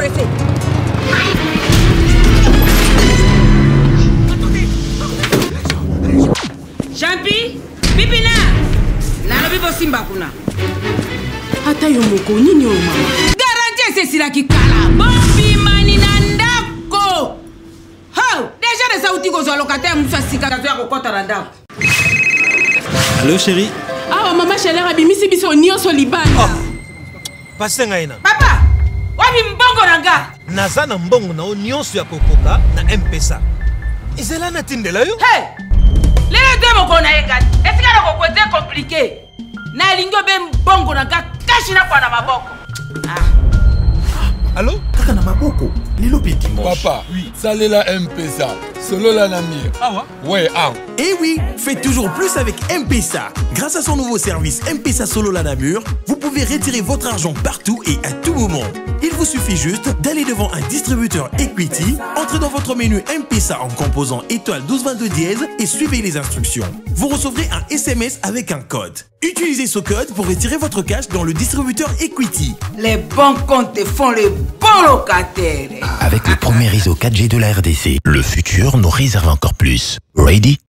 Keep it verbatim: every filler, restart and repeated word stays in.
pressé. Champi, Pipina, nalobi bosimba kuna. Ata yo moko nini o mama? Garantie c'est sila kikala. Bobi mani nandako. How? Déjà les sauti ko zo locataire musa sika ka zo ko kota randako. Allô chérie? Ah maman chérie abimisi biso nyonso libanda. Pase ngaina. Papa, wabi mbongo nanga. Naza na mbongo na nyonso ya kokoka na M Pesa. Izela na tindela yo? Hey! Les deux mon kona engati. Est-ce que na ko c'est compliqué? Na lingo be mbongo nanga kashi na kwa na maboko. Ah. Allô? Kaka na maboko. Lilo pe dimanche. Papa, oui. Salela M Pesa. Solo la namir. Ah ouais? Ouais, ah. Et oui, faites toujours plus avec M Pesa. Grâce à son nouveau service M Pesa Solo la Namur, vous pouvez retirer votre argent partout et à tout moment. Il vous suffit juste d'aller devant un distributeur Equity, entrez dans votre menu M Pesa en composant étoile douze vingt-deux dièse et suivez les instructions. Vous recevrez un S M S avec un code. Utilisez ce code pour retirer votre cash dans le distributeur Equity. Les bons comptes font les bons locataires. Avec le premier réseau quatre G de la R D C, le futur nous réserve encore plus. Ready?